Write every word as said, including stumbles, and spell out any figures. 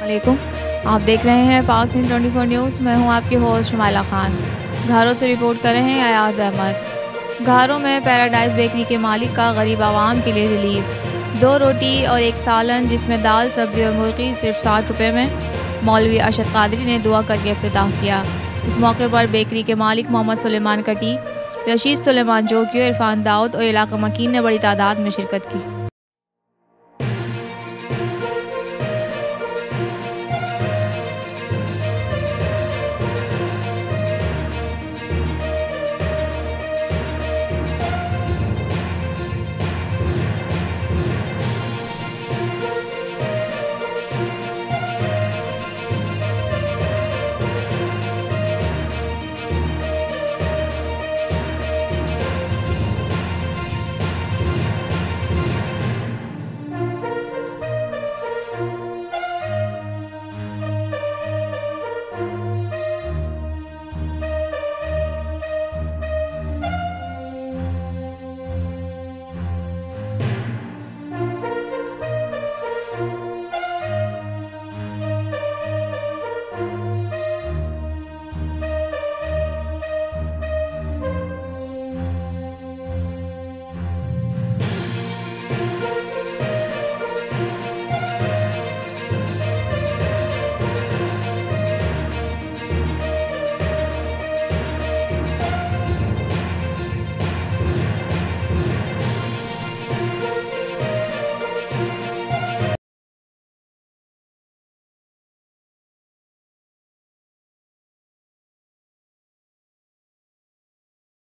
वालेकुम। आप देख रहे हैं पाक सिंध ट्वेंटी फोर न्यूज़। मैं हूं आपकी होस्ट शुमाइला खान। घारों से रिपोर्ट कर रहे हैं अयाज अहमद। घारों में पैराडाइज बेकरी के मालिक का गरीब आवाम के लिए रिलीफ। दो रोटी और एक सालन जिसमें दाल सब्जी और मुर्गी सिर्फ साठ रुपये में। मौलवी अरशद कादरी ने दुआ करके इफ्तिताह किया। इस मौके पर बेकरी के मालिक मोहम्मद सुलेमान कटी, रशीद सुलेमान जोगी, इरफान दाऊद और इलाका मकीन ने बड़ी तादाद में शिरकत की।